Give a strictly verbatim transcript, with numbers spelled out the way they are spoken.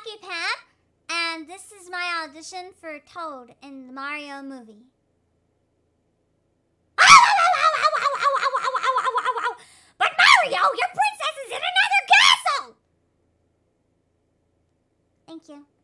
Rocky Pam, and this is my audition for Toad in the Mario movie. But Mario, your princess is in another castle! Thank you.